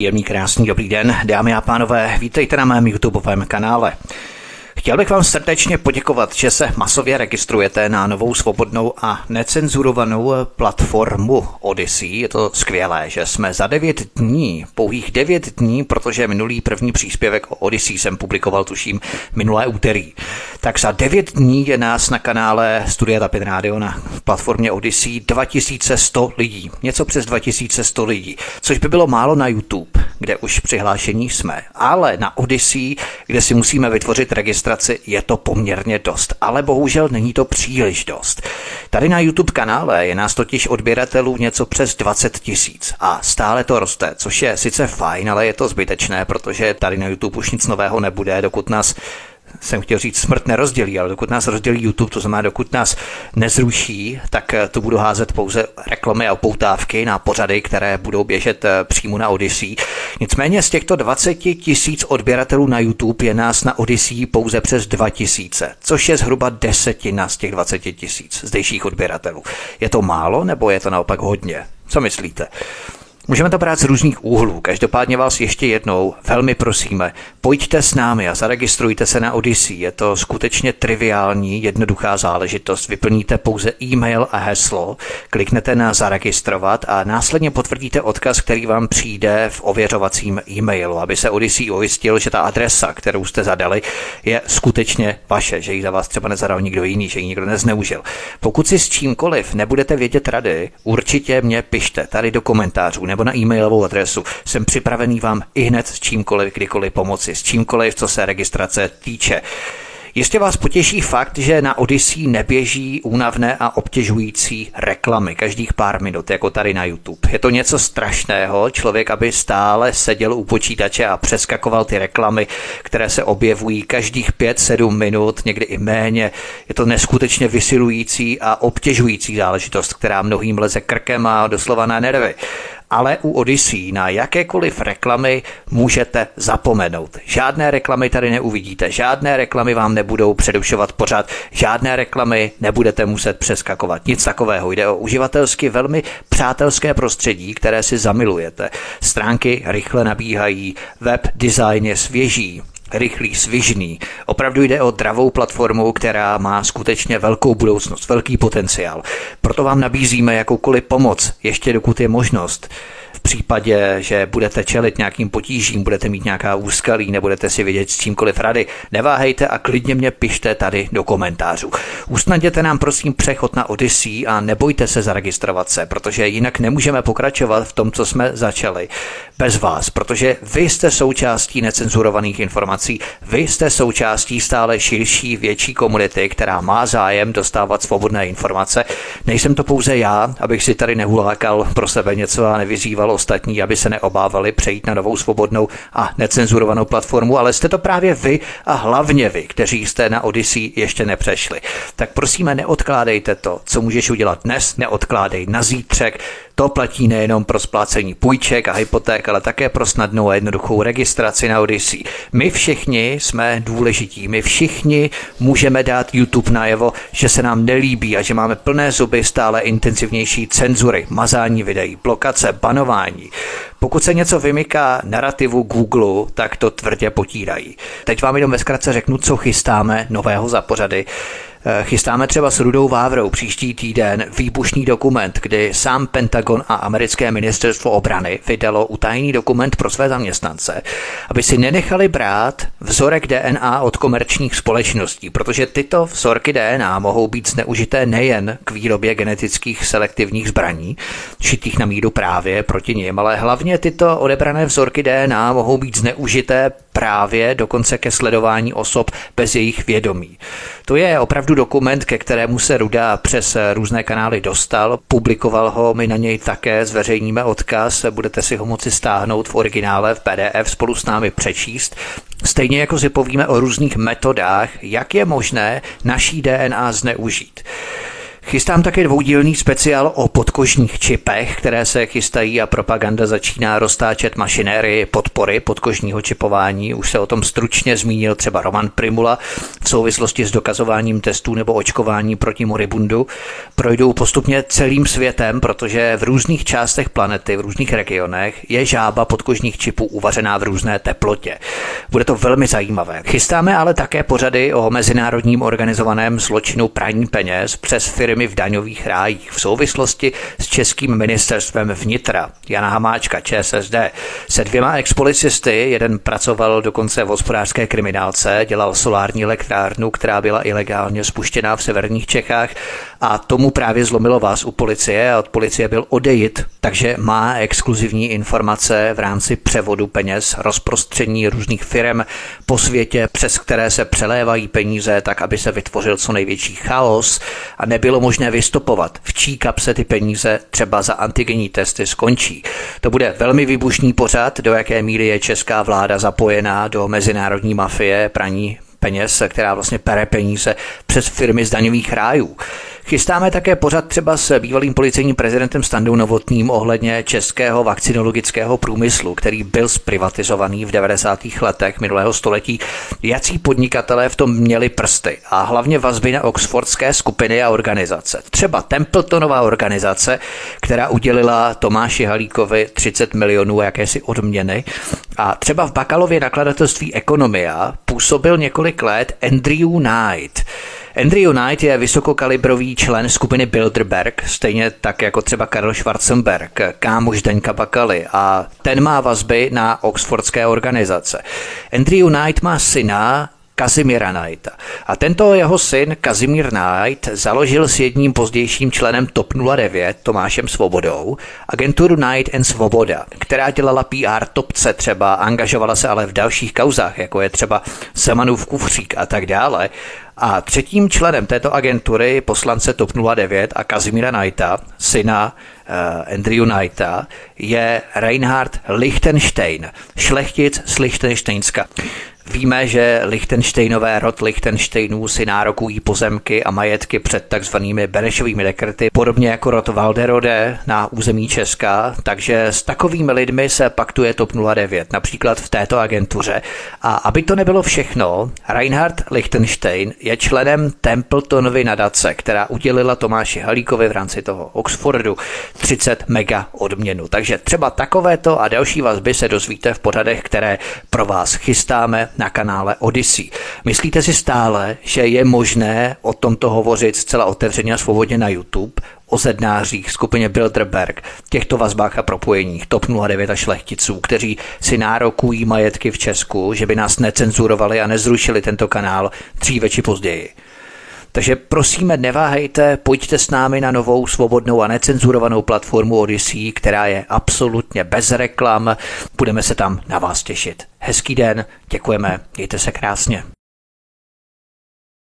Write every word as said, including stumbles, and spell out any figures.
Jemný krásný dobrý den, dámy a pánové, vítejte na mém YouTubeovém kanále. Chtěl bych vám srdečně poděkovat, že se masově registrujete na novou svobodnou a necenzurovanou platformu Odysee. Je to skvělé, že jsme za devět dní, pouhých devět dní, protože minulý první příspěvek o Odysee jsem publikoval tuším minulé úterý. Tak za devět dní je nás na kanále Studia Tapin Radio na platformě Odysee dva tisíce sto lidí. Něco přes dva tisíce sto lidí, což by bylo málo na YouTube, kde už přihlášení jsme. Ale na Odysee, kde si musíme vytvořit registraci, je to poměrně dost, ale bohužel není to příliš dost. Tady na YouTube kanále je nás totiž odběratelů něco přes dvacet tisíc a stále to roste, což je sice fajn, ale je to zbytečné, protože tady na YouTube už nic nového nebude, dokud nás jsem chtěl říct smrt nerozdělí, ale dokud nás rozdělí YouTube, to znamená dokud nás nezruší, tak to budu házet pouze reklamy a upoutávky na pořady, které budou běžet přímo na Odysee. Nicméně z těchto dvacet tisíc odběratelů na YouTube je nás na Odysee pouze přes dva tisíce, což je zhruba desetina z těch dvacet tisíc zdejších odběratelů. Je to málo, nebo je to naopak hodně? Co myslíte? Můžeme to brát z různých úhlů, každopádně vás ještě jednou velmi prosíme, pojďte s námi a zaregistrujte se na Odysee, je to skutečně triviální, jednoduchá záležitost, vyplníte pouze e-mail a heslo, kliknete na zaregistrovat a následně potvrdíte odkaz, který vám přijde v ověřovacím e-mailu, aby se Odysee ujistil, že ta adresa, kterou jste zadali, je skutečně vaše, že ji za vás třeba nezadal nikdo jiný, že ji nikdo nezneužil. Pokud si s čímkoliv nebudete vědět rady, určitě mě pište tady do komentářů nebo na e-mailovou adresu. Jsem připravený vám i hned s čímkoliv, kdykoliv pomoci, s čímkoliv, co se registrace týče. Jistě vás potěší fakt, že na Odysee neběží únavné a obtěžující reklamy každých pár minut, jako tady na YouTube. Je to něco strašného, člověk, aby stále seděl u počítače a přeskakoval ty reklamy, které se objevují každých pět sedm minut, někdy i méně. Je to neskutečně vysilující a obtěžující záležitost, která mnohým leze krkem a doslova na nervy. Ale u Odysee na jakékoliv reklamy můžete zapomenout. Žádné reklamy tady neuvidíte, žádné reklamy vám nebudou předušovat pořad, žádné reklamy nebudete muset přeskakovat. Nic takového, jde o uživatelsky velmi přátelské prostředí, které si zamilujete. Stránky rychle nabíhají, web design je svěží, rychlý, svižný. Opravdu jde o dravou platformu, která má skutečně velkou budoucnost, velký potenciál. Proto vám nabízíme jakoukoliv pomoc, ještě dokud je možnost. V případě, že budete čelit nějakým potížím, budete mít nějaká úskalí, nebudete si vědět s čímkoliv rady, neváhejte a klidně mě pište tady do komentářů. Usnadněte nám prosím přechod na Odysee a nebojte se zaregistrovat se, protože jinak nemůžeme pokračovat v tom, co jsme začali bez vás, protože vy jste součástí necenzurovaných informací, vy jste součástí stále širší, větší komunity, která má zájem dostávat svobodné informace. Nejsem to pouze já, abych si tady nehulákal pro sebe něco a nevyzýval ostatní, aby se neobávali přejít na novou svobodnou a necenzurovanou platformu, ale jste to právě vy a hlavně vy, kteří jste na Odysee ještě nepřešli. Tak prosíme, neodkládejte to, co můžeš udělat dnes, neodkládej na zítřek. To platí nejenom pro splácení půjček a hypoték, ale také pro snadnou a jednoduchou registraci na Odysee. My všichni jsme důležití, my všichni můžeme dát YouTube najevo, že se nám nelíbí a že máme plné zuby stále intenzivnější cenzury, mazání videí, blokace, banování. Pokud se něco vymyká narrativu Google, tak to tvrdě potírají. Teď vám jenom ve zkratce řeknu, co chystáme nového za pořady. Chystáme třeba s Rudou Vávrou příští týden výbušný dokument, kdy sám Pentagon a americké ministerstvo obrany vydalo utajený dokument pro své zaměstnance, aby si nenechali brát vzorek D N A od komerčních společností, protože tyto vzorky D N A mohou být zneužité nejen k výrobě genetických selektivních zbraní, šitých na míru právě proti nim, ale hlavně tyto odebrané vzorky D N A mohou být zneužité právě dokonce ke sledování osob bez jejich vědomí. To je opravdu dokument, ke kterému se Ruda přes různé kanály dostal, publikoval ho, my na něj také zveřejníme odkaz, budete si ho moci stáhnout v originále v P D F, spolu s námi přečíst. Stejně jako si povíme o různých metodách, jak je možné naší D N A zneužít. Chystám také dvoudílný speciál o podkožních čipech, které se chystají a propaganda začíná roztáčet mašinérii podpory podkožního čipování. Už se o tom stručně zmínil třeba Roman Prymula v souvislosti s dokazováním testů nebo očkování proti moribundu. Projdou postupně celým světem, protože v různých částech planety, v různých regionech je žába podkožních čipů uvařená v různé teplotě. Bude to velmi zajímavé. Chystáme ale také pořady o mezinárodním organizovaném zločinu praní peněz přes firmy v daňových rájích v souvislosti s českým ministerstvem vnitra Jana Hamáčka, ČSSD. Se dvěma expolicisty, jeden pracoval dokonce v hospodářské kriminálce, dělal solární elektrárnu, která byla ilegálně spuštěná v severních Čechách a tomu právě zlomilo vás u policie a od policie byl odejit, takže má exkluzivní informace v rámci převodu peněz, rozprostření různých firem po světě, přes které se přelévají peníze tak, aby se vytvořil co největší chaos a nebylo možné vystopovat, v čí kapse ty peníze třeba za antigenní testy skončí. To bude velmi výbušný pořad, do jaké míry je česká vláda zapojená do mezinárodní mafie praní peněz, která vlastně pere peníze přes firmy z daňových rájů. Chystáme také pořad třeba s bývalým policejním prezidentem Standou Novotným ohledně českého vakcinologického průmyslu, který byl zprivatizovaný v devadesátých letech minulého století. Jací podnikatelé v tom měli prsty a hlavně vazby na oxfordské skupiny a organizace. Třeba Templetonová organizace, která udělila Tomáši Halíkovi třicet milionů jakési odměny, a třeba v Bakalově nakladatelství Ekonomia působil několik let Andrew Knight. Andrew Knight je vysokokalibrový člen skupiny Bilderberg, stejně tak jako třeba Karl Schwarzenberg, kámoš Zdeňka Bakaly, a ten má vazby na oxfordské organizace. Andrew Knight má syna Kazimíra Knighta. A tento jeho syn Kazimír Knight založil s jedním pozdějším členem TOP nula devět, Tomášem Svobodou, agenturu Knight and Svoboda, která dělala P R Topce třeba, angažovala se ale v dalších kauzách, jako je třeba Zemanův kufřík a tak dále. A třetím členem této agentury, poslance TOP nula devět a Kazimíra Knighta, syna uh, Andrew Knighta, je Reinhard Lichtenstein, šlechtic z Lichtenštejnska. Víme, že Lichtenštejnové, rod Lichtenštejnů si nárokují pozemky a majetky před takzvanými Benešovými dekrety, podobně jako rod Walderode na území Česka, takže s takovými lidmi se paktuje TOP nula devět, například v této agentuře. A aby to nebylo všechno, Reinhard Lichtenstein je členem Templetonovy nadace, která udělila Tomáši Halíkovi v rámci toho Oxfordu třicet mega odměnu. Takže třeba takovéto a další vazby se dozvíte v pořadech, které pro vás chystáme na kanále Odyssey. Myslíte si stále, že je možné o tomto hovořit zcela otevřeně a svobodně na YouTube, o zednářích, skupině Bilderberg, těchto vazbách a propojeních TOP nula devět a šlechticů, kteří si nárokují majetky v Česku, že by nás necenzurovali a nezrušili tento kanál dříve či později? Takže prosíme, neváhejte, pojďte s námi na novou svobodnou a necenzurovanou platformu Odyssey, která je absolutně bez reklam. Budeme se tam na vás těšit. Hezký den, děkujeme, mějte se krásně.